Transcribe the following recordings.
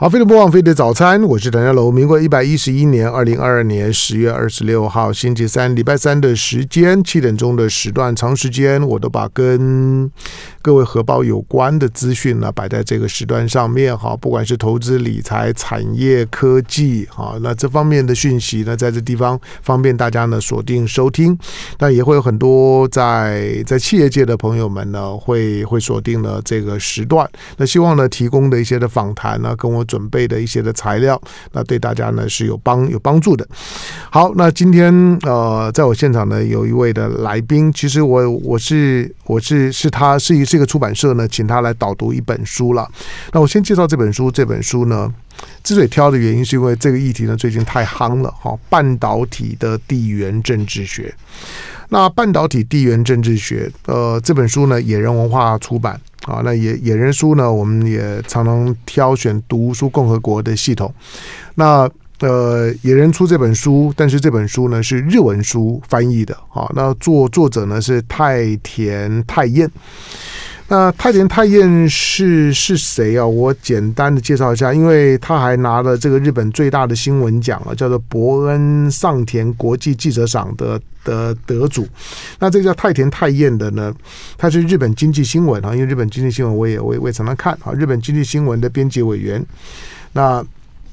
好，飞碟播放飞碟早餐，我是谭家楼。民国111年2022年10月26号星期三，礼拜三的时间7点钟的时段，长时间我都把跟各位荷包有关的资讯呢摆在这个时段上面。好，不管是投资理财、产业、科技，好，那这方面的讯息呢，在这地方方便大家呢锁定收听。但也会有很多在企业界的朋友们呢，会锁定了这个时段。那希望呢提供的一些的访谈呢，跟我准备的一些的材料，那对大家呢是有帮助的。好，那今天在我现场呢有一位的来宾，其实我是他是一个出版社呢，请他来导读一本书了。那我先介绍这本书，这本书呢之所以挑的原因是因为这个议题呢最近太夯了，半导体的地缘政治学。那半导体地缘政治学这本书呢野人文化出版啊，那野人书呢我们也常常挑选读书共和国的系统。那野人出这本书，但是这本书呢是日文书翻译的啊。那作者呢是太田太彦。那太田太彦是谁啊？我简单的介绍一下，因为他还拿了这个日本最大的新闻奖啊，叫做伯恩上田国际记者赏的得主。那这个叫太田太彦的呢，他是日本经济新闻啊，因为日本经济新闻我也常常看啊，日本经济新闻的编辑委员。那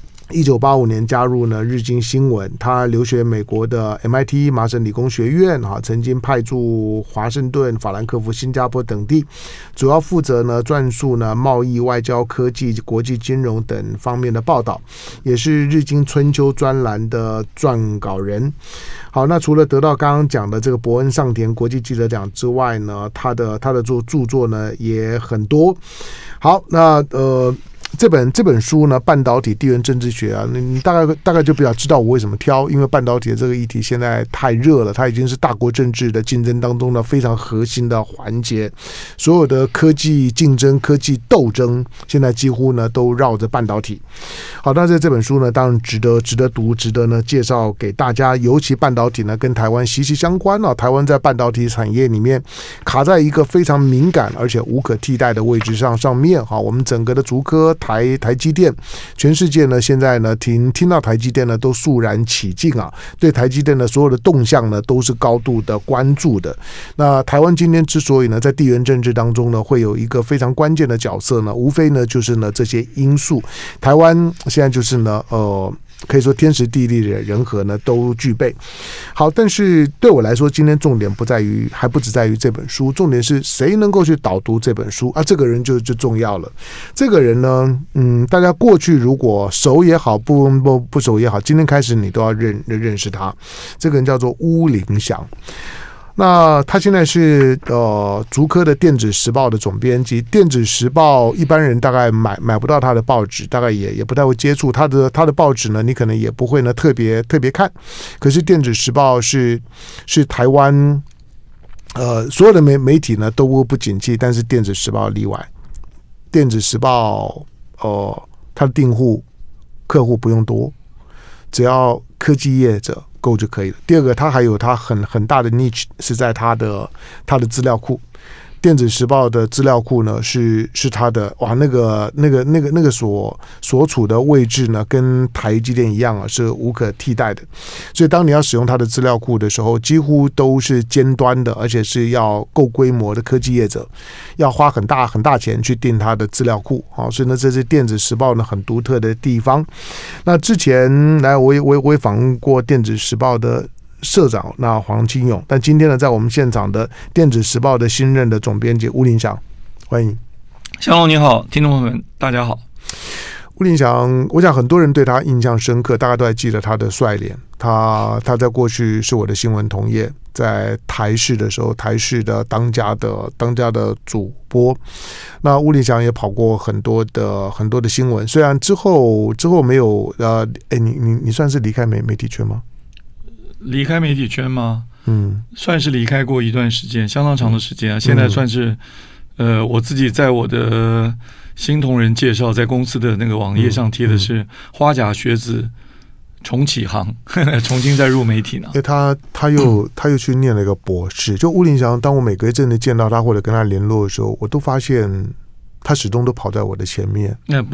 1985年加入呢日经新闻，他留学美国的 MIT 麻省理工学院啊，曾经派驻华盛顿、法兰克福、新加坡等地，主要负责呢撰述呢贸易、外交、科技、国际金融等方面的报道，也是日经春秋专栏的撰稿人。好，那除了得到刚刚讲的这个伯恩上田国际记者奖之外呢，他的著作呢也很多。好，那这本书呢，半导体地缘政治学啊，你大概就比较知道我为什么挑，因为半导体的这个议题现在太热了，它已经是大国政治的竞争当中的非常核心的环节，所有的科技竞争、科技斗争，现在几乎呢都绕着半导体。好，那这本书呢，当然值得读，值得呢介绍给大家，尤其半导体呢跟台湾息息相关啊，台湾在半导体产业里面卡在一个非常敏感而且无可替代的位置上面。好，我们整个的竹科台积电，全世界呢现在呢听到台积电呢都肃然起敬啊，对台积电的所有的动向呢都是高度的关注的。那台湾今天之所以呢在地缘政治当中呢会有一个非常关键的角色呢，无非呢就是呢这些因素。台湾现在就是呢可以说天时地利人和呢都具备。好，但是对我来说，今天重点还不只在于这本书，重点是谁能够去导读这本书啊？这个人就重要了。这个人呢，大家过去如果熟也好，不熟也好，今天开始你都要认识他。这个人叫做巫凌翔。那他现在是竹科的电子时报的总编辑。电子时报一般人大概买不到他的报纸，大概也不太会接触他的报纸呢，你可能也不会呢特别看。可是电子时报是台湾所有的媒体呢都不景气，但是电子时报例外。电子时报它的订户客户不用多，只要科技业者够就可以了。第二个，它还有它很大的 niche 是在它的资料库。电子时报的资料库呢是它的那个所处的位置呢跟台积电一样啊，是无可替代的。所以当你要使用它的资料库的时候，几乎都是尖端的，而且是要够规模的科技业者，要花很大钱去订它的资料库。好，所以呢这是电子时报呢很独特的地方。那之前我也访问过电子时报的社长那黄清勇，但今天呢在我们现场的电子时报的新任的总编辑巫凌翔，欢迎。 香龙你好，听众朋友们大家好。 巫凌翔，我想很多人对他印象深刻，大家都还记得他的帅脸。他在过去是我的新闻同业，在台视的时候，台视的当家的主播。那巫凌翔也跑过很多的新闻，虽然之后没有你算是离开媒体圈吗？ 离开媒体圈吗？算是离开过一段时间，相当长的时间啊。现在算是我自己在我的新同仁介绍，在公司的那个网页上贴的是花甲学子重启航，重新再入媒体呢。 因为他又去念了一个博士。就巫凌翔，当我每隔一阵子见到他或者跟他联络的时候，我都发现他始终都跑在我的前面。 那不敢，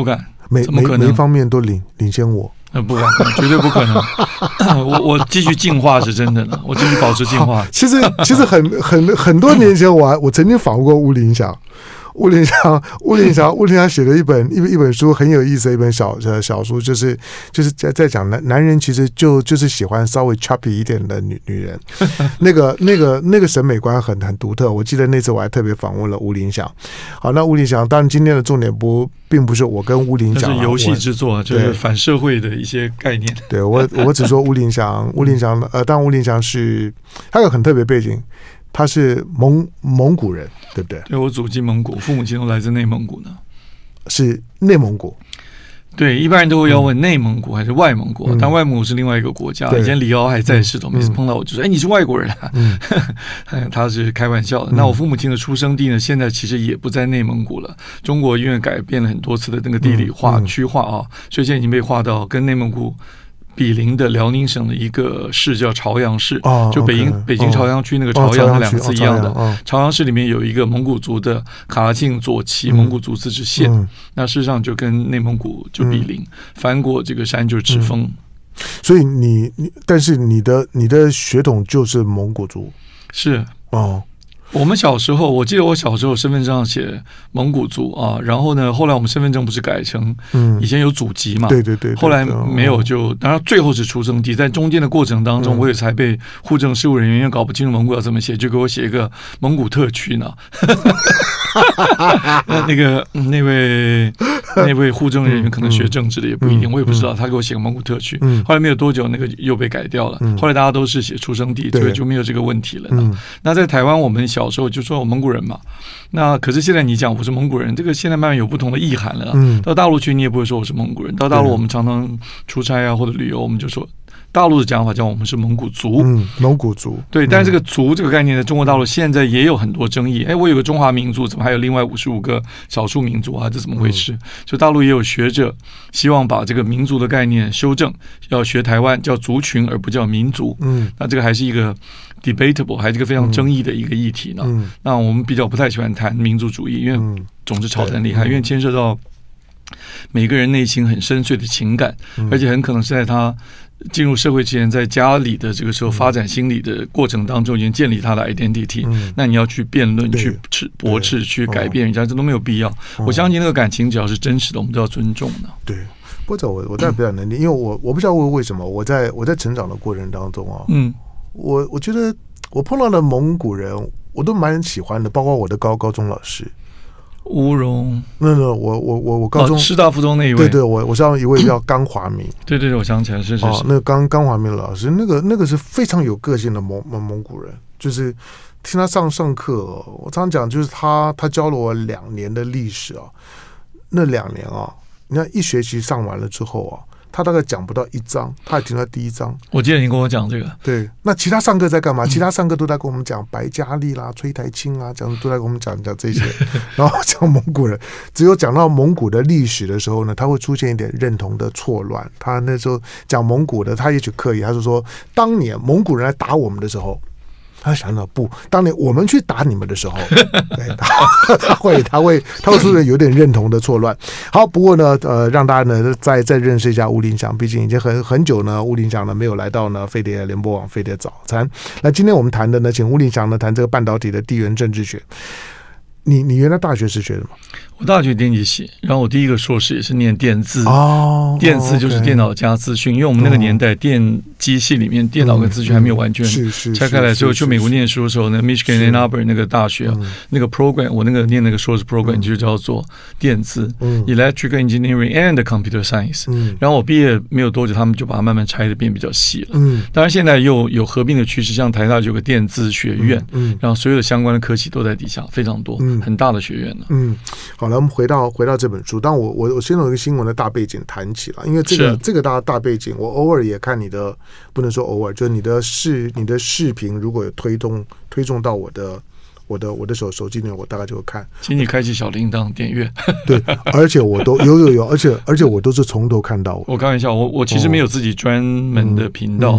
每一方面都领先我。 不可能，绝对不可能。我继续进化是真的呢，我继续保持进化。 其实很多年前我曾经访问过吴林祥。吴林祥写了一本书，很有意思的一本小书，就是在讲男人其实就是喜欢稍微 chubby 一点的女人，那个审美观很独特。我记得那次我还特别访问了吴林祥。好，那吴林祥当然今天的重点并不是我跟吴林祥， 是游戏制作，就是反社会的一些概念。 对，我只说吴林祥，当然吴林祥是他有很特别背景。他是蒙古人，对不对？ 对，我祖籍蒙古，父母亲都来自内蒙古呢。 是内蒙古。 对，一般人都会要问内蒙古还是外蒙古，但外蒙古是另外一个国家。以前李敖还在世，每次碰到我就说：“哎，你是外国人啊？”他是开玩笑的。那我父母亲的出生地呢，现在其实也不在内蒙古了。中国因为改变了很多次的那个地理区划啊，所以现在已经被划到跟内蒙古比邻的辽宁省的一个市叫朝阳市，就北京朝阳区那个朝阳那两个字一样的。朝阳市里面有一个蒙古族的卡拉沁左旗蒙古族自治县，那事实上就跟内蒙古就比邻，翻过这个山就是赤峰。 所以但是你的血统就是蒙古族。 是哦。我们小时候，我记得我小时候身份证上写蒙古族啊，然后呢，后来我们身份证不是改成，以前有祖籍嘛， 对， 后来没有当然最后是出生地，在中间的过程当中，我也才被户政事务人员搞不清楚蒙古要怎么写，就给我写一个蒙古特区呢。那位户政人员可能学政治的也不一定，我也不知道，他给我写个蒙古特区，后来没有多久那个又被改掉了，后来大家都是写出生地，所以就没有这个问题了呢。那在台湾我们小时候就说我蒙古人嘛，那可是现在你讲我是蒙古人，这个现在慢慢有不同的意涵了。到大陆去你也不会说我是蒙古人，到大陆我们常常出差啊或者旅游，我们就说大陆的讲法叫我们是蒙古族。 蒙古族。对， 但是这个族这个概念在中国大陆现在也有很多争议。我有个中华民族，怎么还有另外55个少数民族啊？这怎么回事？就大陆也有学者希望把这个民族的概念修正，要学台湾叫族群而不叫民族。那这个还是一个debatable， 还是一个非常争议的一个议题呢。那我们比较不太喜欢谈民族主义，因为总是吵得很厉害，因为牵涉到每个人内心很深邃的情感，而且很可能是在他进入社会之前，在家里的这个时候发展心理的过程当中，已经建立他的 identity。那你要去辩论、去驳斥、去改变人家，这都没有必要。我相信那个感情只要是真实的，我们都要尊重的。 对，或者我在表演能力，因为我不知道为什么我在成长的过程当中啊，我觉得我碰到的蒙古人我都蛮喜欢的，包括我的高中老师。 乌荣， 我高中师大附中那一位， 对，我知道一位叫刚华明， 对，我想起来是。 那个刚华明老师，那个是非常有个性的蒙古人，就是听他上课，我常讲就是他教了我2年的历史啊，那2年啊，你看1学期上完了之后啊，他大概讲不到1章，他还停在第1章。 我记得你跟我讲这个。 对，那其他上课在干嘛？其他上课都在跟我们讲白嘉丽啦、崔台青啊，都在跟我们讲这些。然后讲蒙古人，只有讲到蒙古的历史的时候呢，他会出现一点认同的错乱。他那时候讲蒙古的，他也许刻意，他就说当年蒙古人来打我们的时候。他想到不，当年我们去打你们的时候，他会出现有点认同的错乱。好，不过呢，让大家呢再认识一下吴林祥，毕竟已经很久呢，吴林祥呢没有来到呢飞碟联播网飞碟早餐。那今天我们谈的呢，请吴林祥呢谈这个半导体的地缘政治学。你原来大学是学的吗？ 我大学电机系，然后我第一个硕士也是念电资。电资就是电脑加资讯，因为我们那个年代电机系里面电脑跟资讯还没有完全拆开来，所以我去美国念书的时候呢 ，Michigan Ann Arbor 那个大学那个 program， 我念那个硕士 program 就叫做电资 ，Electrical Engineering and Computer Science。然后我毕业没有多久，他们就把它慢慢拆的变比较细了。当然现在又有合并的趋势，像台大就有个电资学院，然后所有的相关的科系都在底下，非常多，很大的学院呢。 好了，我们回到这本书。但我先从一个新闻的大背景谈起了，因为这个大背景，我偶尔也看你的，不能说偶尔，就是你的视频，如果有推送到我的手机里面，我大概就会看。 请你开启小铃铛点阅。 对，而且我都有，而且我都是从头看到。 我开玩笑，我其实没有自己专门的频道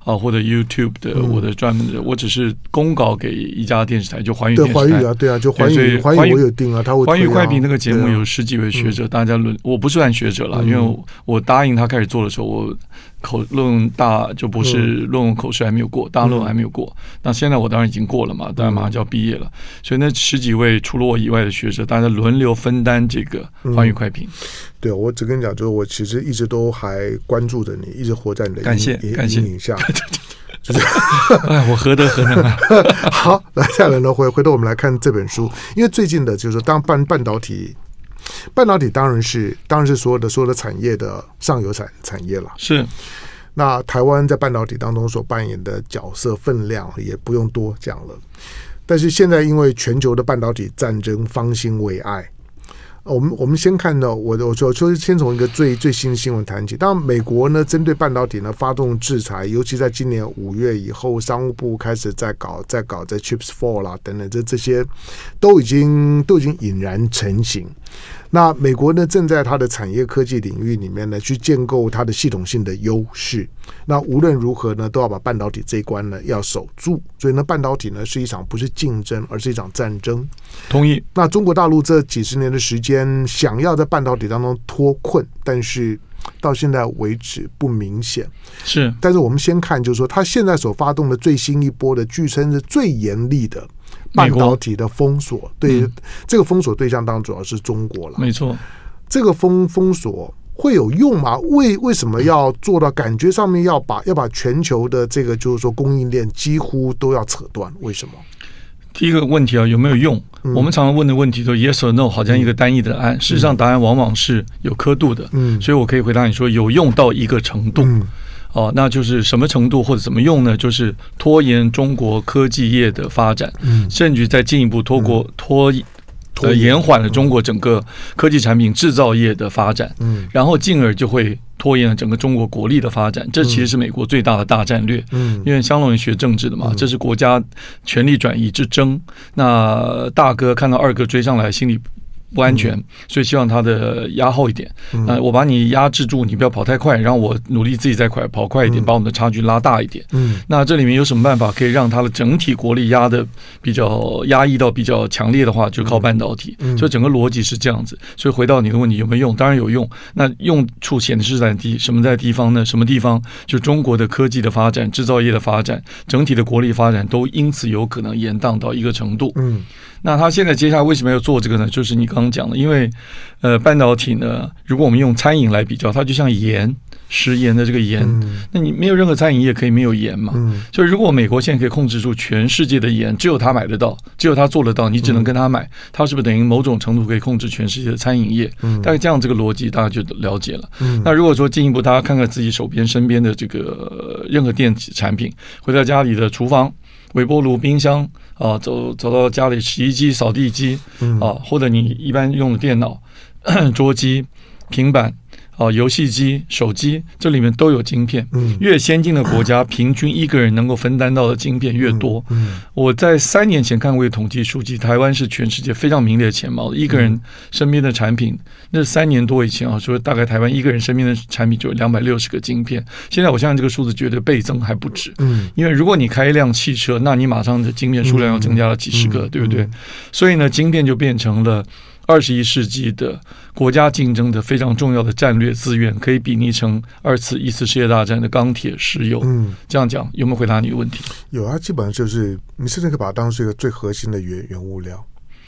或者 YouTube 的我的专门的，我只是公稿给一家电视台，就环宇对电视台。 环宇啊，对啊，就环宇我有订啊，他会环宇快评那个节目有10几位学者，大家我不算学者了，因为我答应他开始做的时候，我论文就不是论文口试还没有过，大论文还没有过。那现在我当然已经过了嘛，当然马上就要毕业了，所以那10几位除了我以外的学者，大家轮流分担这个环宇快评。 对，我只跟你讲，就是我其实一直都还关注着你，一直活在你的阴影下。 哎，我何德何能啊！ 好，来下来呢，回头我们来看这本书，因为最近的就是当半导体当然是所有的产业的上游产业了。 是。 那台湾在半导体当中所扮演的角色分量也不用多讲了。但是现在因为全球的半导体战争方兴未艾。我们先看到我就先从一个最新的新闻谈起。当然，美国呢针对半导体呢发动制裁，尤其在今年5月以后，商务部开始在搞这 Chips 4啦等等，这些都已经引燃成型。那美国呢正在它的产业科技领域里面呢去建构它的系统性的优势。那无论如何呢，都要把半导体这一关呢要守住。所以呢，半导体呢是一场不是竞争，而是一场战争。 同意。 那中国大陆这几十年的时间，想要在半导体当中脱困，但是到现在为止不明显。 是。 但是我们先看，就是说，它现在所发动的最新一波的，据称是最严厉的半导体的封锁。对，这个封锁对象当然主要是中国了。 没错。 这个封锁会有用吗？为什么要做到感觉上面要把全球的这个就是说供应链几乎都要扯断？为什么？ 第一个问题啊，有没有用？我们常常问的问题都 yes or no， 好像一个单一的答案。事实上，答案往往是有刻度的。所以我可以回答你说，有用到一个程度。那就是什么程度或者怎么用呢？就是拖延中国科技业的发展，甚至再进一步延缓了中国整个科技产品制造业的发展，然后进而就会拖延了整个中国国力的发展。这其实是美国最大的大战略。因为香龙人学政治的嘛，这是国家权力转移之争。那大哥看到二哥追上来，心里不安全，所以希望他的压后一点。我把你压制住，你不要跑太快，让我努力自己再跑快一点，把我们的差距拉大一点。那这里面有什么办法可以让他的整体国力压抑到比较强烈的话，就靠半导体。所以整个逻辑是这样子。所以回到你的问题，有没有用？当然有用。那用处显示在什么在地方呢？什么地方？就中国的科技的发展、制造业的发展、整体的国力发展，都因此有可能延宕到一个程度。那他现在接下来为什么要做这个呢？就是你刚刚讲的，因为半导体呢，如果我们用餐饮来比较，它就像盐，食盐的这个盐，那你没有任何餐饮业可以没有盐嘛？所以如果美国现在可以控制住全世界的盐，只有他买得到，只有他做得到，你只能跟他买，他是不是等于某种程度可以控制全世界的餐饮业？大概这样这个逻辑大家就了解了。那如果说进一步，大家看看自己身边的这个任何电子产品，回到家里的厨房、微波炉、冰箱。走到家里，洗衣机、扫地机或者你一般用的电脑、桌机、平板。游戏机、手机，这里面都有晶片。越先进的国家，平均一个人能够分担到的晶片越多。我在3年前看过一个统计数据，台湾是全世界非常名列前茅的。一个人身边的产品，那是3年多以前说大概台湾一个人身边的产品就有260个晶片。现在我相信这个数字绝对倍增还不止。因为如果你开一辆汽车，那你马上的晶片数量要增加了几十个，对不对？所以呢，晶片就变成了21世纪的国家竞争的非常重要的战略资源，可以比拟成1次世界大战的钢铁、石油。这样讲有没有回答你的问题？有啊，基本上就是你甚至可以把它当成一个最核心的原物料。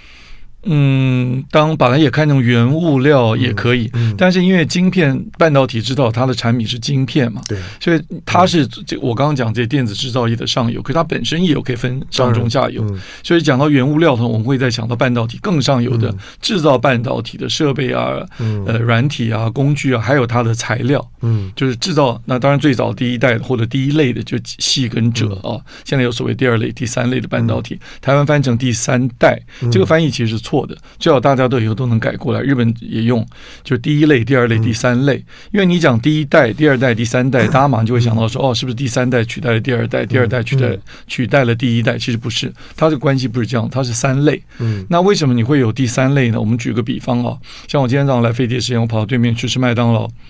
当把它也看成原物料也可以，但是因为晶片半导体知道它的产品是晶片嘛，对，所以它是我刚刚讲这电子制造业的上游，可是它本身也有可以分上中下游，所以讲到原物料的时候，我们会再想到半导体更上游的制造半导体的设备啊、软体啊、工具啊，还有它的材料，就是制造。那当然最早第一代或者第一类的就矽跟锗啊，现在有所谓第2类、第3类的半导体，台湾翻成第3代，这个翻译其实是错的，最好大家都以后都能改过来。日本也用，就第1类、第2类、第3类。因为你讲第1代、第2代、第3代，大家马上就会想到说，是不是第3代取代了第2代，第2代取代了第1代？其实不是，它这个关系不是这样，它是3类。那为什么你会有第3类呢？我们举个比方像我今天早上来飞碟时间，我跑到对面去吃麦当劳。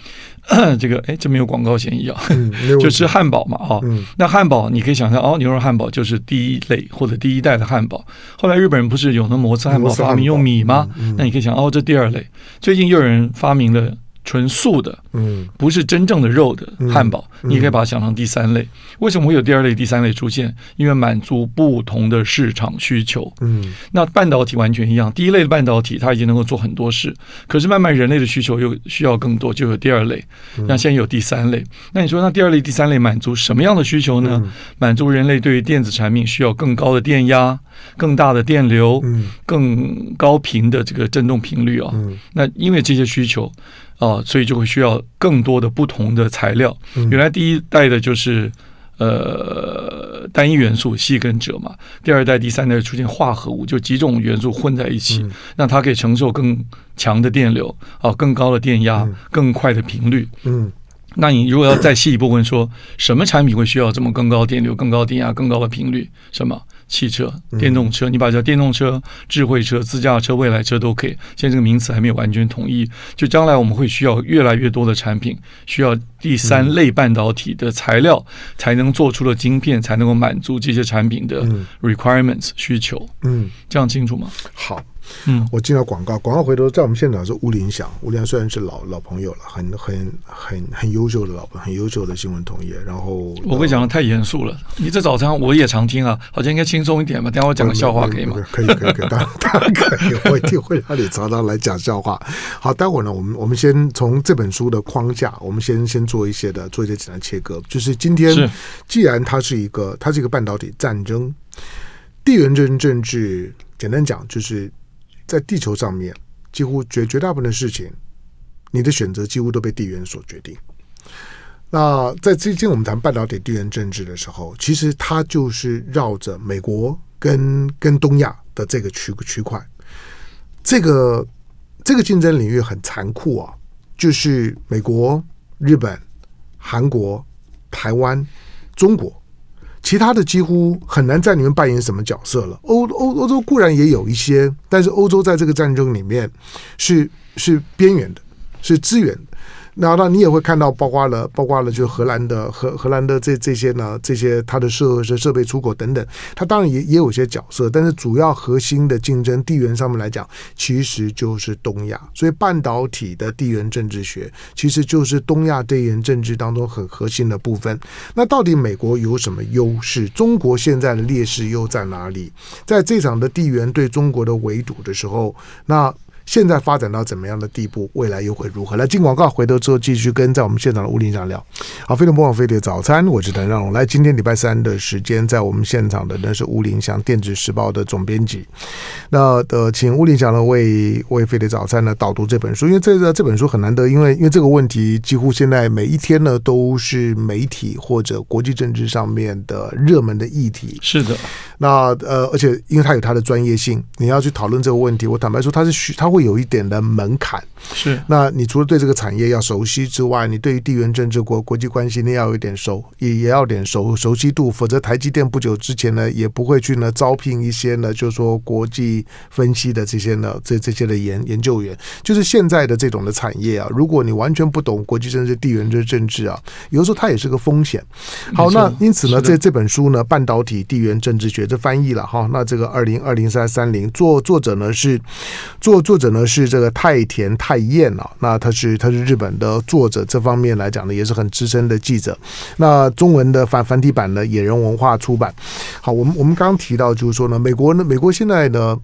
这个这没有广告嫌疑啊，就吃汉堡嘛那汉堡你可以想象牛肉汉堡就是第一类或者第一代的汉堡。后来日本人不是有那摩斯汉堡发明用米吗？那你可以想这第二类。最近又有人发明了纯素的，不是真正的肉的汉堡，你也可以把它想成第三类。为什么会有第二类、第三类出现？因为满足不同的市场需求。那半导体完全一样，第一类的半导体它已经能够做很多事，可是慢慢人类的需求又需要更多，就有第二类。那现在有第三类。那你说那第二类、第三类满足什么样的需求呢？满足人类对于电子产品需要更高的电压、更大的电流、更高频的这个振动频率那因为这些需求所以就会需要更多的不同的材料。原来第一代的就是单一元素硒跟锗嘛，第二代、第三代出现化合物，就几种元素混在一起，那它可以承受更强的电流更高的电压、更快的频率。那你如果要再细一步问说，什么产品会需要这么更高电流、更高电压、更高的频率？什么？汽车、电动车，你把它叫电动车、智慧车、自驾车、未来车都可以。现在这个名词还没有完全统一，就将来我们会需要越来越多的产品，需要第三类半导体的材料，才能做出了晶片，才能够满足这些产品的 requirements 需求。这样清楚吗？ 好。我进到广告回头在我们现场是吴林祥虽然是老朋友了，很优秀的老朋友，很优秀的新闻同业。然后我会讲的太严肃了，你这早餐我也常听好像应该轻松一点嘛。等一下我讲个笑话可以吗？ 可以，当然可以，我一定会让你常常来讲笑话。好，待会儿呢，我们先从这本书的框架，我们先做一些简单切割。就是今天既然它是一个半导体战争，地缘政治，简单讲就是在地球上面，几乎绝大部分的事情，你的选择几乎都被地缘所决定。那在最近我们谈半导体地缘政治的时候，其实它就是绕着美国跟东亚的这个区块。这个竞争领域很残酷就是美国、日本、韩国、台湾、中国。其他的几乎很难在里面扮演什么角色了。欧洲固然也有一些，但是欧洲在这个战争里面是边缘的，是支援的。那你也会看到，包括了就荷兰的这些呢，这些它的设备出口等等，它当然也有些角色，但是主要核心的竞争地缘上面来讲，其实就是东亚。所以半导体的地缘政治学其实就是东亚地缘政治当中很核心的部分。那到底美国有什么优势？中国现在的劣势又在哪里？在这场的地缘对中国的围堵的时候，那现在发展到怎么样的地步？未来又会如何？来进广告，回头之后继续跟在我们现场的吴林祥聊。好，飞碟播放飞碟早餐，我是谭让龙。来，今天礼拜三的时间，在我们现场的呢是吴林祥，电子时报的总编辑。那请吴林祥呢为飞碟早餐呢导读这本书，因为这本书很难得，因为这个问题几乎现在每一天呢都是媒体或者国际政治上面的热门的议题。 是的。 那而且因为它有它的专业性，你要去讨论这个问题，我坦白说，它会有一点的门槛。 是。 那你除了对这个产业要熟悉之外，你对于地缘政治国际关系你要有一点也要有点熟悉度，否则台积电不久之前呢也不会去呢招聘一些呢就是说国际分析的这些呢这些的研究员。就是现在的这种的产业如果你完全不懂国际政治、地缘政治有的时候它也是个风险。好，那因此呢这本书呢半导体地缘政治学这翻译了那这个2020-330作者呢是这个太田太彦那他是日本的作者，这方面来讲呢也是很资深的记者。那中文的繁体版呢野人文化出版。好，我们刚刚提到就是说呢美国现在呢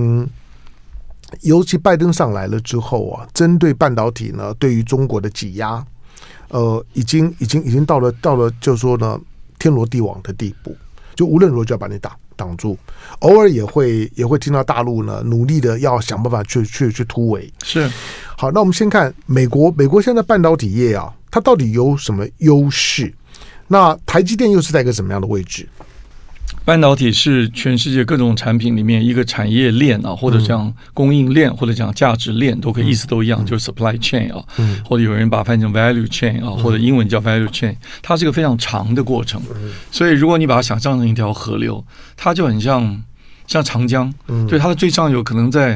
尤其拜登上来了之后针对半导体呢对于中国的挤压已经到了就是说呢天罗地网的地步，就无论如何就要把你挡住。偶尔也会听到大陆呢努力的要想办法去突围。 是。 好，那我们先看美国现在半导体业它到底有什么优势？那台积电又是在一个什么样的位置？ 半导体是全世界各种产品里面一个产业链或者讲供应链，或者讲价值链，都可以意思都一样，就是 supply chain 或者有人把它翻成 value chain 或者英文叫 value chain， 它是一个非常长的过程。所以如果你把它想象成一条河流，它就很像长江，对，它的最上游可能在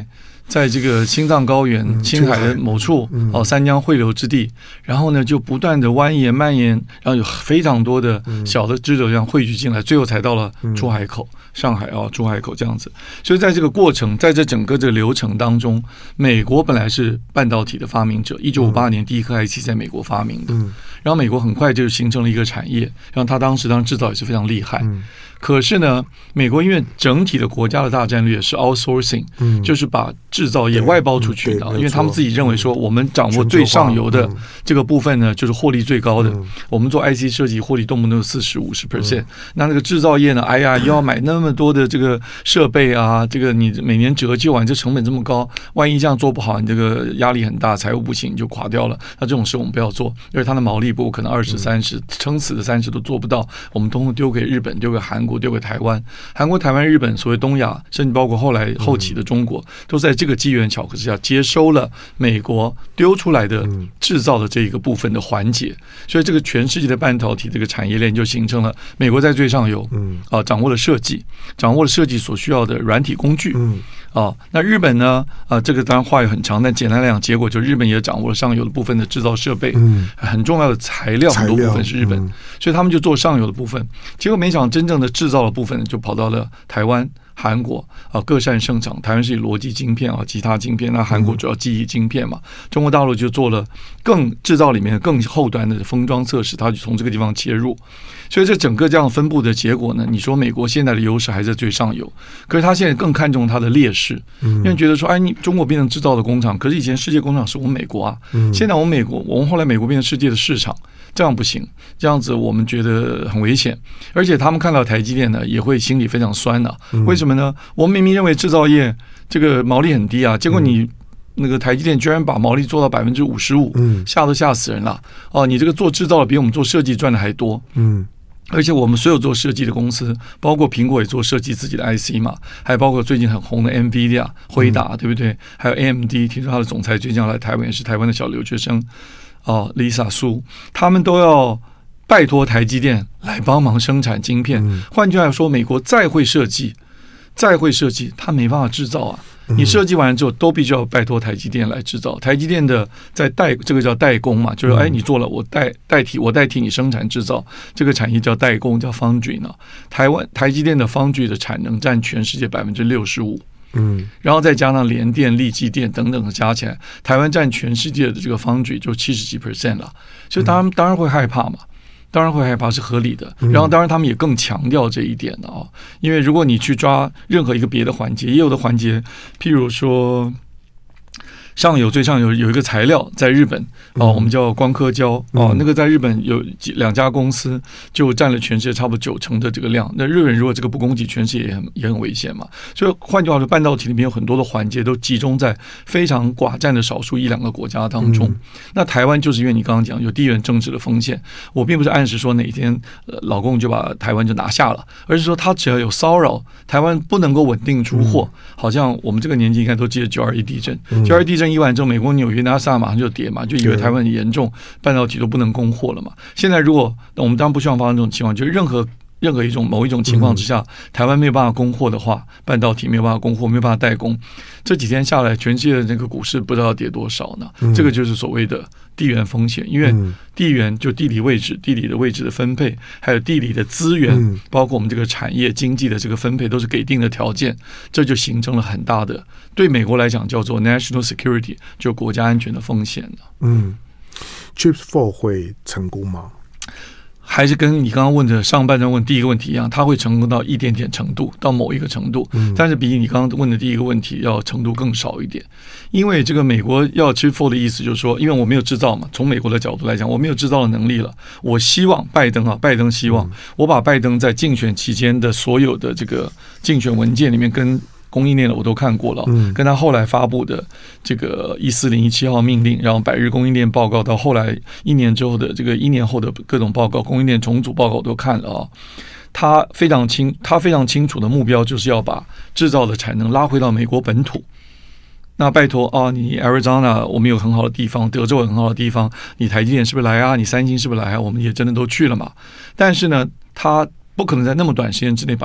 在这个青藏高原、青海的某处三江汇流之地，然后呢就不断的蜿蜒蔓延，然后有非常多的小的支流这样汇聚进来，最后才到了出海口，上海出海口这样子。所以在这个过程，在这整个这个流程当中，美国本来是半导体的发明者，1958年第一颗 IC 在美国发明的，然后美国很快就形成了一个产业，然后他当时制造也是非常厉害。可是呢，美国因为整体的国家的大战略是 outsourcing，就是把制造业外包出去的，因为他们自己认为说，我们掌握最上游的这个部分呢，就是获利最高的。我们做 IC 设计，获利动不动40-50%。那个制造业呢，哎呀，又要买那么多的这个设备啊，这个你每年折旧啊，你这成本这么高，万一这样做不好，你这个压力很大，财务不行，你就垮掉了。那这种事我们不要做，因为它的毛利不可能20-30%，撑死的30都做不到，我们通通丢给日本，丢给韩国，丢给台湾。韩国、台湾、日本，所谓东亚，甚至包括后期的中国，都在这个机缘巧合之下接收了美国丢出来的制造的这一个部分的环节，所以这个全世界的半导体这个产业链就形成了美国在最上游，掌握了设计，掌握了设计所需要的软体工具，那日本呢，这个当然话语很长，但简单来讲，结果就是日本也掌握了上游的部分的制造设备，很重要的材料很多部分是日本，所以他们就做上游的部分，结果没想到真正的制造的部分就跑到了台湾、韩国各擅胜场。台湾是以逻辑晶片吉他晶片，那韩国主要记忆晶片嘛，中国大陆就做了更制造里面更后端的封装测试，它就从这个地方切入。所以这整个这样分布的结果呢，你说美国现在的优势还在最上游，可是他现在更看重它的劣势，因为觉得说，你中国变成制造的工厂，可是以前世界工厂是我们美国啊，现在我们后来美国变成世界的市场，这样不行，这样子我们觉得很危险，而且他们看到台积电呢，也会心里非常酸啊。为什么呢？我们明明认为制造业这个毛利很低啊，结果你那个台积电居然把毛利做到55%，吓都吓死人了。你这个做制造的比我们做设计赚的还多。而且我们所有做设计的公司，包括苹果也做设计自己的 IC 嘛，还包括最近很红的 NVIDIA 辉达，对不对？还有 AMD， 听说他的总裁最近要来台湾，也是台湾的小留学生Lisa 苏，他们都要拜托台积电来帮忙生产晶片。换句话说，美国再会设计，它没办法制造啊。你设计完了之后，都必须要拜托台积电来制造。台积电的在这个叫代工嘛，就是你做了，我代替你生产制造，这个产业叫代工，叫 foundry 呢。台积电的 foundry 的产能占全世界65%。然后再加上联电、力积电等等的加起来，台湾占全世界的这个 foundry 就70几%了，所以当然会害怕嘛。当然会害怕是合理的，然后当然他们也更强调这一点的因为如果你去抓任何一个别的环节，也有的环节，譬如说最上游有一个材料在日本我们叫光刻胶那个在日本有2家公司就占了全世界差不多90%的这个量。那日本如果这个不供给，全世界也很危险嘛。所以换句话说，半导体里面有很多的环节都集中在非常寡占的少数1-2个国家当中。那台湾就是因为你刚刚讲有地缘政治的风险，我并不是暗示说哪一天老共就把台湾就拿下了，而是说他只要有骚扰台湾不能够稳定出货，好像我们这个年纪应该都记得921地震，921地震一完之后，美国纽约纳斯达克马上就跌嘛，就以为台湾很严重，半导体都不能供货了嘛。现在如果我们当然不希望发生这种情况，就是任何某一种情况之下，台湾没有办法供货的话，半导体没有办法供货，没有办法代工，这几天下来，全世界的那个股市不知道跌多少呢？这个就是所谓的地缘风险，因为地缘就地理位置、地理的位置的分配，还有地理的资源，包括我们这个产业经济的这个分配，都是给定的条件，这就形成了很大的对美国来讲叫做 national security， 就国家安全的风险了。 Chips 4会成功吗？ 还是跟你刚刚问的上半段问第一个问题一样，它会成功到一点点程度，到某一个程度，但是比你刚刚问的第一个问题要程度更少一点。因为这个美国要 Chip 4的意思就是说，因为我没有制造嘛，从美国的角度来讲，我没有制造的能力了，我希望拜登希望我把拜登在竞选期间的所有的这个竞选文件里面跟供应链的我都看过了，跟他后来发布的这个14017号命令，然后100日供应链报告，到后来1年之后的这个1年后的各种报告，供应链重组报告我都看了他非常清楚的目标就是要把制造的产能拉回到美国本土。那拜托你 Arizona 我们有很好的地方，德州有很好的地方，你台积电是不是来啊？你三星是不是来啊？我们也真的都去了嘛。但是呢，他不可能在那么短时间之内把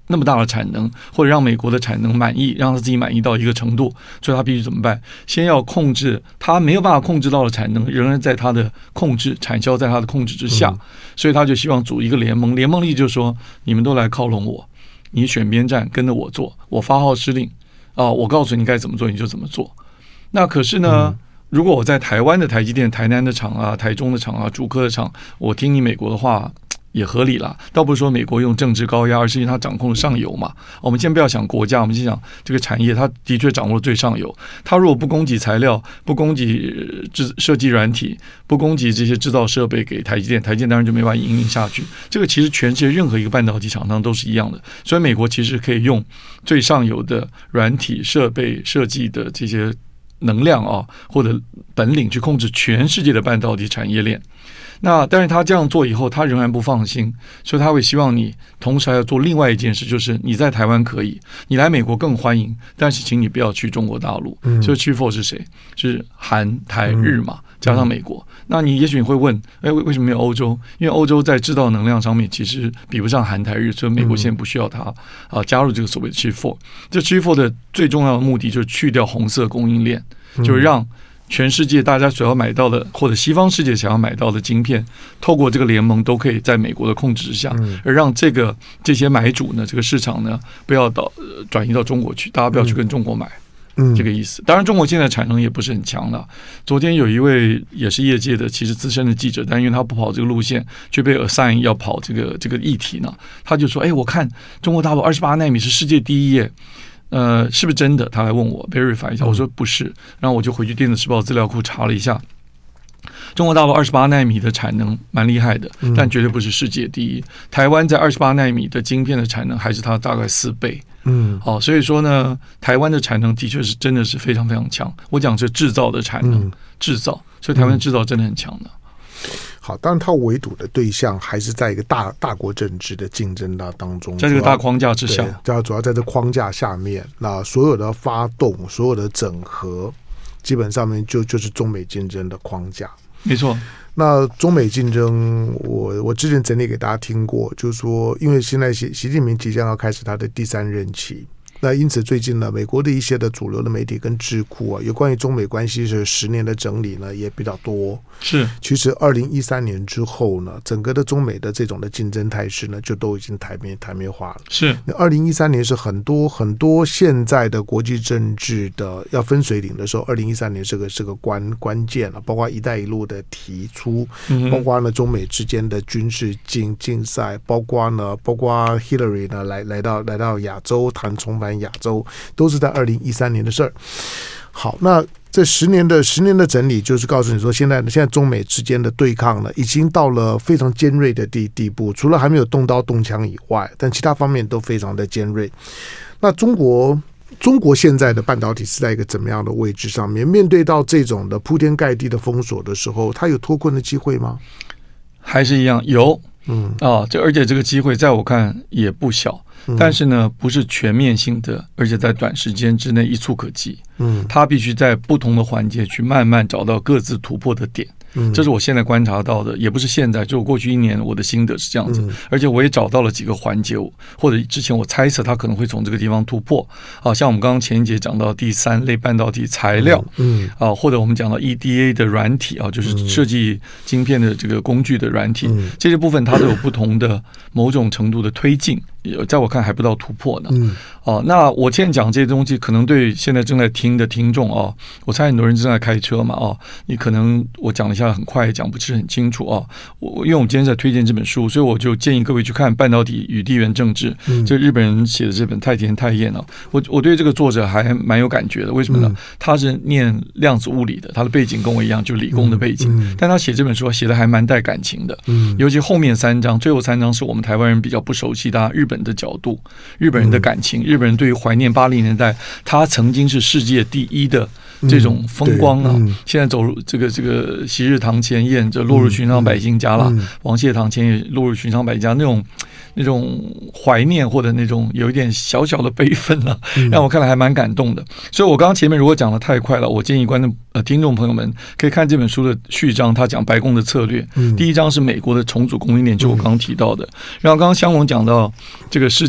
那么大的产能，或者让美国的产能满意，让他自己满意到一个程度，所以他必须怎么办？先要控制他没有办法控制到的产能，仍然在他的控制，产销在他的控制之下，所以他就希望组一个联盟。联盟力就是说，你们都来靠拢我，你选边站，跟着我做，我发号施令我告诉你该怎么做，你就怎么做。那可是呢？如果我在台湾的台积电、台南的厂啊、台中的厂啊、竹科的厂，我听你美国的话也合理啦。倒不是说美国用政治高压，而是因为它掌控了上游嘛。我们先不要想国家，我们先想这个产业，它的确掌握了最上游。它如果不供给材料，不供给设计软体，不供给这些制造设备给台积电，台积电当然就没办法营运下去。这个其实全世界任何一个半导体厂商都是一样的。所以美国其实可以用最上游的软体设备设计的这些能量或者本领去控制全世界的半导体产业链。那但是他这样做以后，他仍然不放心，所以他会希望你同时还要做另外一件事，就是你在台湾可以，你来美国更欢迎，但是请你不要去中国大陆。所以去 for 是谁？是韩台日嘛，加上美国。那你也许你会问，为什么没有欧洲？因为欧洲在制造能量上面其实比不上韩台日，所以美国现在不需要它加入这个所谓的 Chip 4。这 Chip 4的最重要的目的就是去掉红色供应链，就是让全世界大家所要买到的，或者西方世界想要买到的晶片，透过这个联盟都可以在美国的控制之下，而让这些买主呢，这个市场呢，不要转移到中国去，大家不要去跟中国买。这个意思。当然，中国现在产能也不是很强了。昨天有一位也是业界的，其实资深的记者，但因为他不跑这个路线，却被 assign 要跑这个议题呢，他就说：“我看中国大陆28奈米是世界第一耶。”是不是真的？他来问我 verify 一下，我说不是，然后我就回去电子时报资料库查了一下，中国大陆28奈米的产能蛮厉害的，但绝对不是世界第一。台湾在28奈米的晶片的产能还是它大概4倍。所以说呢，台湾的产能的确是真的是非常非常强。我讲是制造的产能，制造，所以台湾制造真的很强的。 好，当然它围堵的对象还是在一个大国政治的竞争当中， 在这个大框架之下， 主要在这框架下面，那所有的发动、所有的整合，基本上面就是中美竞争的框架。 没错。 那中美竞争，我之前整理给大家听过，就是说，因为现在习近平即将要开始他的第3任期。那因此最近呢，美国的一些的主流的媒体跟智库有关于中美关系是10年的整理呢也比较多。 是， 其实2013年之后呢，整个的中美的这种的竞争态势呢，就都已经台面化了。 是 ，2013年是很多现在的国际政治的要分水岭的时候，2013年是个关键了，包括“一带一路”的提出，包括呢中美之间的军事竞赛，包括 Hillary 呢来到亚洲重返亚洲，都是在2013年的事儿。好，那这10年的整理，就是告诉你说，现在中美之间的对抗呢，已经到了非常尖锐的地步，除了还没有动刀动枪以外，但其他方面都非常的尖锐。那中国现在的半导体是在一个怎么样的位置上面？面对到这种的铺天盖地的封锁的时候，它有脱困的机会吗？ 还是一样有。而且这个机会在我看也不小，但是呢，不是全面性的，而且在短时间之内一触可及。它必须在不同的环节去慢慢找到各自突破的点。这是我现在观察到的，也不是现在，就我过去1年我的心得是这样子。而且我也找到了几个环节，或者之前我猜测它可能会从这个地方突破。像我们刚刚前一节讲到第3类半导体材料，或者我们讲到 EDA 的软体就是设计晶片的这个工具的软体，这些部分它都有不同的某种程度的推进。在我看还不到突破呢。那我现在讲这些东西，可能对现在正在听的听众我猜很多人正在开车嘛你可能我讲了一下很快，讲不是很清楚因为我们今天在推荐这本书，所以我就建议各位去看《半导体与地缘政治》，这日本人写的这本太田太彦我对这个作者还蛮有感觉的。为什么呢？他是念量子物理的，他的背景跟我一样，就理工的背景，但他写这本书写的还蛮带感情的。尤其后面3章，最后3章是我们台湾人比较不熟悉的日本的角度，日本人的感情，日本人对于怀念80年代，他曾经是世界第一的这种风光现在走入这个昔日堂前燕，这落入寻常百姓家了。王谢堂前也落入寻常百姓家，那种怀念或者那种有一点小小的悲愤让我看了还蛮感动的。所以我刚刚前面如果讲得太快了，我建议听众朋友们可以看这本书的序章，他讲白宫的策略。第1章是美国的重组供应链，就我刚刚提到的。然后刚刚香龙讲到这个世界的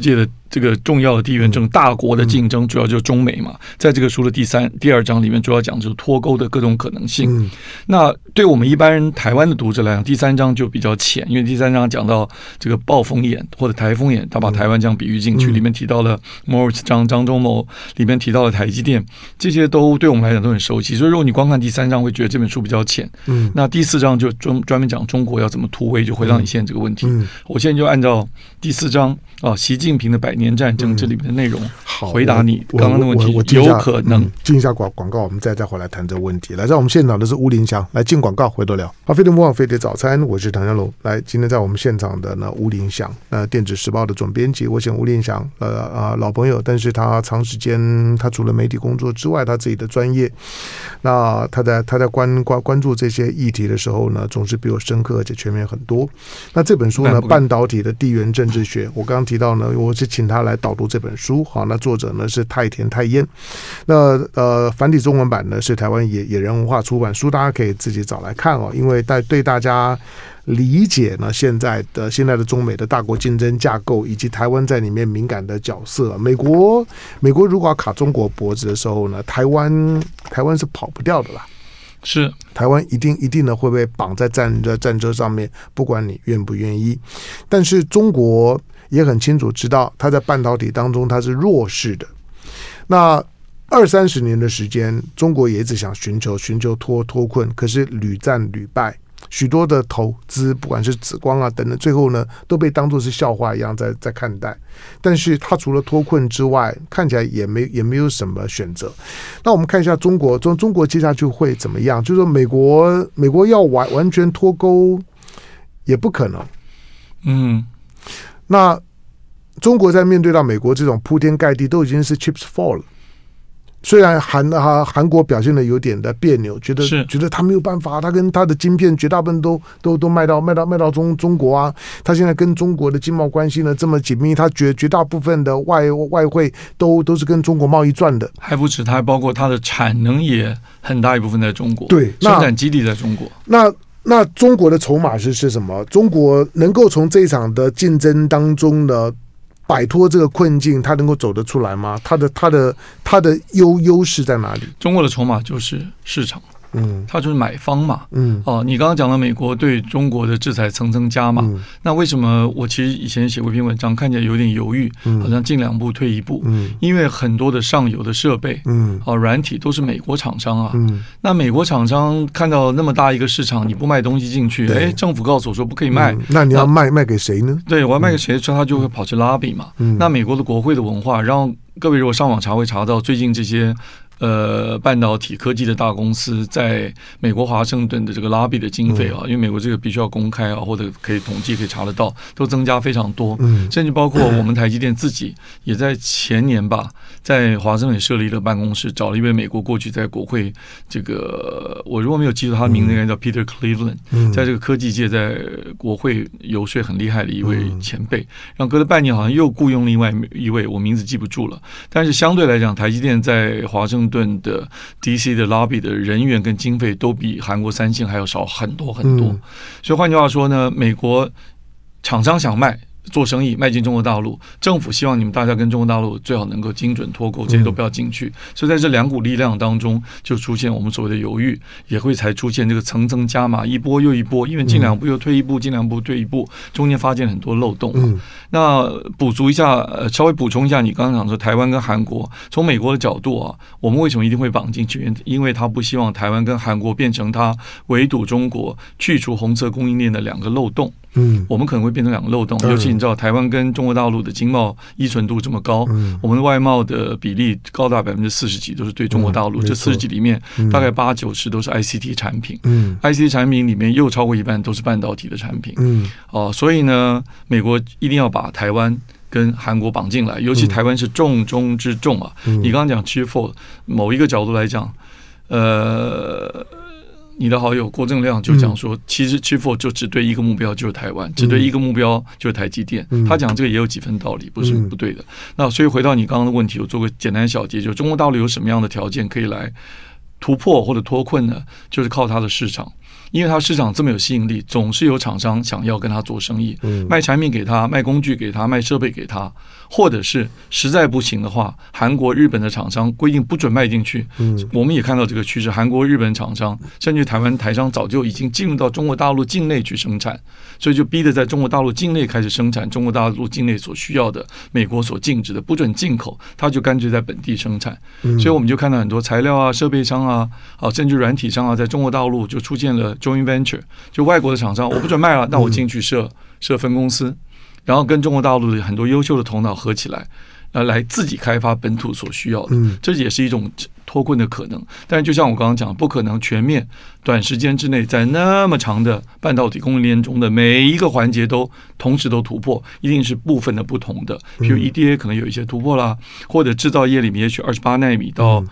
这个重要的地缘政大国的竞争，主要就是中美嘛。在这个书的第二章里面，主要讲就是脱钩的各种可能性。那对我们一般人台湾的读者来讲，第3章就比较浅，因为第3章讲到这个暴风眼或者台风眼，他把台湾这样比喻进去，里面提到了摩尔斯张忠谋，里面提到了台积电，这些都对我们来讲都很熟悉。所以如果你光看第3章，会觉得这本书比较浅。那第4章就专门讲中国要怎么突围，就回到你现在这个问题。我现在就按照第4章习近平的100年战争这里面的内容回答你刚刚的问题。有可能进一下广告，我们再回来谈这个问题。来，在我们现场的是吴林祥，来进广告回头聊。好，飞碟模仿飞碟早餐，我是唐湘龙。来，今天在我们现场的呢，吴林祥，电子时报的总编辑。我想吴林祥，老朋友，但是他长时间，他除了媒体工作之外，他自己的专业，那他在关注这些议题的时候呢，总是比我深刻而且全面很多。那这本书呢，《半导体的地缘政治学》，我刚刚提到呢，我是请他来导读这本书。好，那作者呢是太田太彦。那繁体中文版呢是台湾野人文化出版，书大家可以自己找来看哦，因为对大家理解呢现在的中美的大国竞争架构，以及台湾在里面敏感的角色。美国如果要卡中国脖子的时候呢，台湾是跑不掉的啦。 是台湾一定呢会被绑在战车上面，不管你愿不愿意。但是中国也很清楚知道，它在半导体当中它是弱势的。那20-30年的时间，中国也一直想寻求脱困，可是屡战屡败。许多的投资，不管是紫光啊等等，最后呢都被当作是笑话一样在看待。但是他除了脱困之外，看起来也没有什么选择。那我们看一下中国接下去会怎么样？就是说美国要完全脱钩也不可能。那中国在面对到美国这种铺天盖地，都已经是 chips fall 了。虽然韩国表现的有点的别扭，觉得他没有办法，他跟他的晶片绝大部分都卖到中国啊。他现在跟中国的经贸关系呢这么紧密，他绝大部分的外汇都是跟中国贸易赚的。 还不止，他还包括他的产能也很大一部分在中国， 对， 生产基地在中国。 那中国的筹码是什么？中国能够从这一场的竞争当中呢摆脱这个困境，他能够走得出来吗？他的优势在哪里？ 中国的筹码就是市场。它就是买方嘛。你刚刚讲到美国对中国的制裁层层加码，那为什么我其实以前写过一篇文章，看起来有点犹豫，好像进2步退1步，因为很多的上游的设备，软体都是美国厂商啊。那美国厂商看到那么大一个市场，你不卖东西进去，政府告诉我说不可以卖， 那你要卖给谁呢？ 对，我要卖给谁，他就会跑去lobby嘛。那美国的国会的文化，然后各位如果上网查会查到最近这些半导体科技的大公司在美国华盛顿的这个lobby的经费啊，因为美国这个必须要公开啊，或者可以统计可以查得到，都增加非常多。甚至包括我们台积电自己也在前年吧，在华盛顿设立了办公室，找了一位美国过去在国会这个，我如果没有记住他的名字，应该叫 Peter Cleveland，在这个科技界在国会游说很厉害的一位前辈。然后隔了半年，好像又雇佣另外一位，我名字记不住了。但是相对来讲，台积电在华盛顿的 DC 的 lobby 的人员跟经费都比韩国三星还要少很多很多。所以换句话说呢，美国厂商想做生意卖进中国大陆，政府希望你们大家跟中国大陆最好能够精准脱钩，这些都不要进去。所以在这2股力量当中，就出现我们所谓的犹豫，也会才出现这个层层加码，一波又一波，因为进2步又退1步，进2步退1步，中间发现很多漏洞。那补足一下，稍微补充一下，你刚刚讲说台湾跟韩国，从美国的角度啊，我们为什么一定会绑进去？因为他不希望台湾跟韩国变成他围堵中国、去除红色供应链的2个漏洞。我们可能会变成2个漏洞，尤其你知道台湾跟中国大陆的经贸依存度这么高，我们的外贸的比例高达40%几都是对中国大陆，这40几里面大概80-90%都是 ICT 产品，ICT 产品里面又超过一半都是半导体的产品，所以呢，美国一定要把台湾跟韩国绑进来，尤其台湾是重中之重啊。你刚刚讲 Chip 4， 某一个角度来讲，你的好友郭正亮就讲说，其实 Chip 4就只对一个目标，就是台湾，只对一个目标就是台积电。他讲这个也有几分道理，不是不对的。那所以回到你刚刚的问题，我做个简单小结，就是中国大陆有什么样的条件可以来突破或者脱困呢？就是靠它的市场。 因为它市场这么有吸引力，总是有厂商想要跟他做生意，卖产品给他，卖工具给他，卖设备给他，或者是实在不行的话，韩国、日本的厂商规定不准卖进去。我们也看到这个趋势，韩国、日本厂商甚至台湾台商早就已经进入到中国大陆境内去生产，所以就逼得在中国大陆境内开始生产中国大陆境内所需要的美国所禁止的不准进口，他就干脆在本地生产。所以我们就看到很多材料啊、设备商啊，甚至软体商啊，在中国大陆就出现了 joint venture， 就外国的厂商我不准卖了，那我进去设分公司，然后跟中国大陆的很多优秀的头脑合起来，来自己开发本土所需要的，这也是一种脱困的可能。但是就像我刚刚讲，不可能全面短时间之内在那么长的半导体供应链中的每一个环节都同时都突破，一定是部分的不同的。比如 EDA 可能有一些突破啦，或者制造业里面也许28奈米到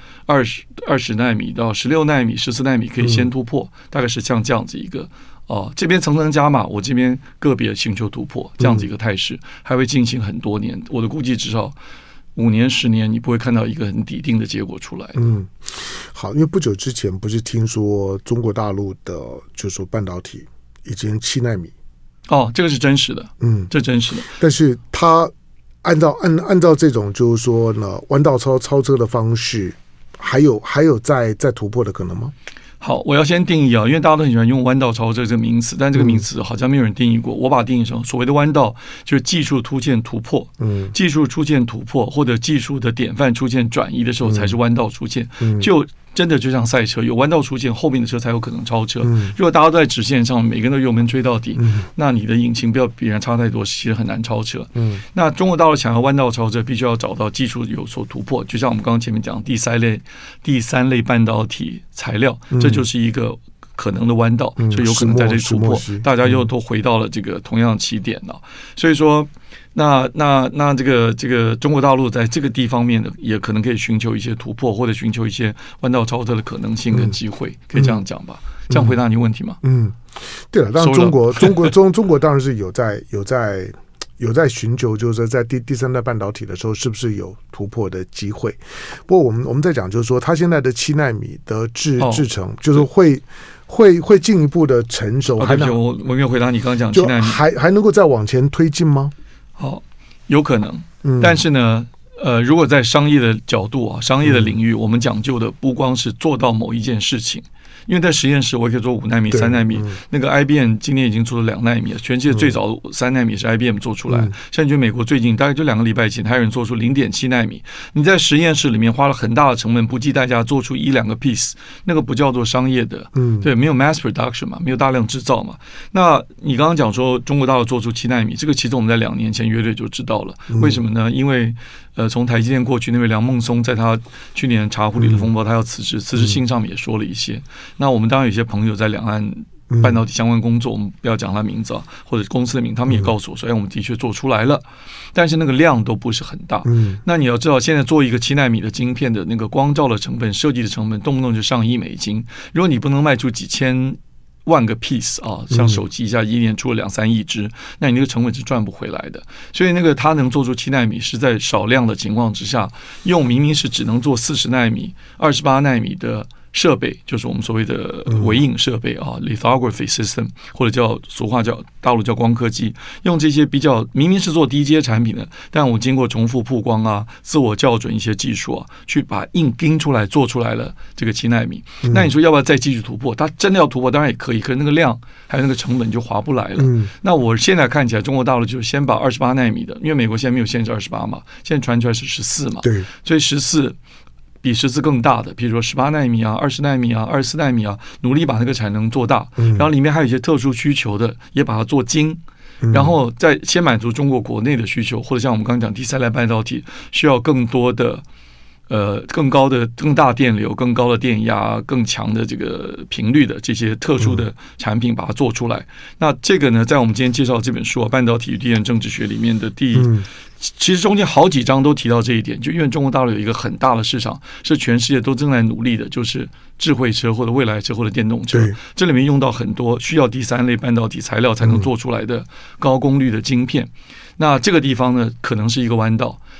20奈米到16奈米、14奈米可以先突破，大概是像这样子一个。这边层层加码，我这边个别寻求突破，这样子一个态势，还会进行很多年。我的估计至少5年、10年，你不会看到一个很底定的结果出来。 好，因为不久之前不是听说中国大陆的就是说半导体已经7奈米。 这个是真实的，这真实的。 但是它按照这种就是说呢弯道超车的方式，还有再突破的可能吗？ 好，我要先定义因为大家都很喜欢用弯道超车这个名词，但这个名词好像没有人定义过。我把它定义成所谓的弯道，就是技术出现突破，技术出现突破或者技术的典范出现转移的时候，才是弯道出现。就真的就像赛车，有弯道出现，后面的车才有可能超车。如果大家都在直线上，每个人都油门吹到底，那你的引擎不要比人差太多，其实很难超车。那中国大陆想要弯道超车，必须要找到技术有所突破。就像我们刚刚前面讲第三类半导体材料，这就是一个可能的弯道，就有可能在这里突破，大家又都回到了这个同样的起点了。所以说，那这个中国大陆在这个地方面呢，也可能可以寻求一些突破，或者寻求一些弯道超车的可能性跟机会，可以这样讲吧？这样回答你问题吗？ 对了，当然中国当然是有在寻求，就是说在第三代半导体的时候，是不是有突破的机会？不过我们在讲，就是说它现在的7奈米的制程，就是会进一步的成熟。 我没有回答你刚刚讲7奈米， 还能够再往前推进吗？ 好，有可能。但是呢，如果在商业的角度商业的领域，我们讲究的不光是做到某一件事情。因为在实验室我也可以做5奈米、3奈米，那个 IBM 今年已经做了2奈米了，全世界最早的3奈米是 IBM 做出来，甚至美国最近大概就2个礼拜前，还有人做出0.7奈米。你在实验室里面花了很大的成本，不计代价做出1-2个 piece， 那个不叫做商业的，对，没有 mass production 嘛，没有大量制造嘛。那你刚刚讲说中国大陆做出7奈米，这个其实我们在2年前约略就知道了，为什么呢？因为从台积电过去那位梁孟松，在他去年茶壶里的风暴，他要辞职信上面也说了一些。那我们当然有些朋友在两岸半导体相关工作，我们不要讲他名字或者公司的名，他们也告诉我说，我们的确做出来了，但是那个量都不是很大。那你要知道，现在做一个7奈米的晶片的那个光照的成本、设计的成本，动不动就上亿美金。如果你不能卖出几千万个 piece 像手机一下一年出了2-3亿只，那你那个成本是赚不回来的。所以那个他能做出7奈米，是在少量的情况之下，用明明是只能做40奈米、28奈米的设备，就是我们所谓的微影设备lithography system， 或者叫俗话叫大陆叫光刻机，用这些比较明明是做低阶产品的，但我经过重复曝光自我校准一些技术去把硬盯出来做出来了这个7奈米。那你说要不要再继续突破？它真的要突破当然也可以，可是那个量还有那个成本就划不来了。那我现在看起来中国大陆就是先把28奈米的，因为美国现在没有限制28嘛，现在传出来是14嘛，对，所以14比14更大的，比如说18奈米20奈米24奈米努力把那个产能做大，然后里面还有一些特殊需求的，也把它做精，然后再先满足中国国内的需求，或者像我们刚刚讲第3代半导体需要更多的更高的、更大电流、更高的电压、更强的这个频率的这些特殊的产品，把它做出来。那这个呢，在我们今天介绍这本书《半导体与地缘政治学》里面的其实中间好几章都提到这一点，就因为中国大陆有一个很大的市场，是全世界都正在努力的，就是智慧车或者未来车或者电动车。这里面用到很多需要第3类半导体材料才能做出来的高功率的晶片。那这个地方呢，可能是一个弯道。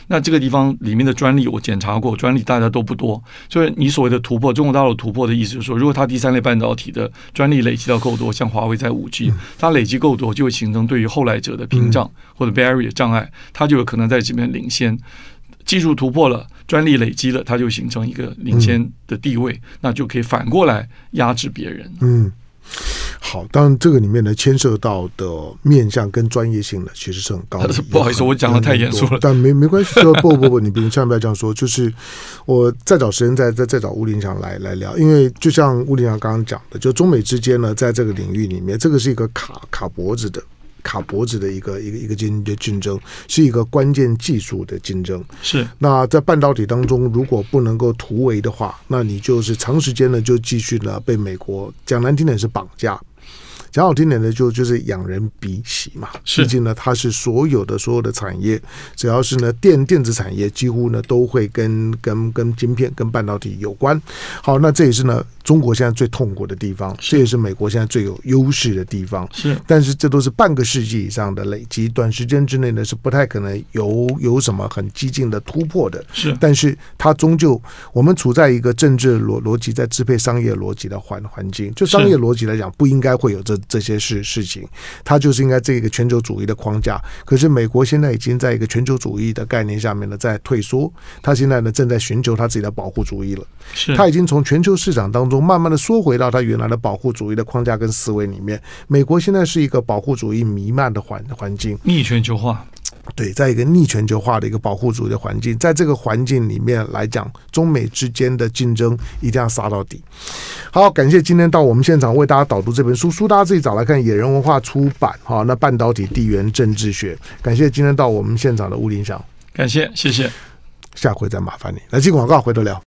那这个地方里面的专利我检查过，专利大家都不多，所以你所谓的突破，中国大陆突破的意思就是说，如果它第三类半导体的专利累积到够多，像华为在5G，它累积够多，就会形成对于后来者的屏障或者 barrier 障碍，它就有可能在这边领先。技术突破了，专利累积了，它就形成一个领先的地位，那就可以反过来压制别人。 好，当然这个里面呢牵涉到的面向跟专业性呢，其实是很高的。 不好意思，我讲的太严肃了， 但没关系。不，你千万不要这样说。就是我再找时间再找吴林祥来聊，因为就像吴林祥刚刚讲的，就中美之间呢，在这个领域里面，这个是一个卡脖子的一个竞争，是一个关键技术的竞争。 是。那在半导体当中，如果不能够突围的话，那你就是长时间呢就继续呢被美国讲难听点是绑架。讲好听点的就是仰人鼻息嘛，毕竟呢，它是所有的产业，只要是呢电子产业，几乎呢都会跟晶片、跟半导体有关。好，那这也是呢中国现在最痛苦的地方，这也是美国现在最有优势的地方。 是， 但是这都是半个世纪以上的累积，短时间之内呢是不太可能有什么很激进的突破的。 是， 但是它终究我们处在一个政治逻辑在支配商业逻辑的环境，就商业逻辑来讲，不应该会有这些事情，它就是应该这个全球主义的框架。可是美国现在已经在一个全球主义的概念下面呢，在退缩。它现在呢正在寻求它自己的保护主义了。 是， 它已经从全球市场当中慢慢的缩回到它原来的保护主义的框架跟思维里面。美国现在是一个保护主义弥漫的环境， 逆全球化。 对，在一个逆全球化的一个保护主义的环境，在这个环境里面来讲，中美之间的竞争一定要杀到底。好，感谢今天到我们现场为大家导读这本书大家自己找来看，野人文化出版。好，那半导体地缘政治学。感谢今天到我们现场的吴林祥， 感谢，谢谢。 下回再麻烦你来进广告，回头聊。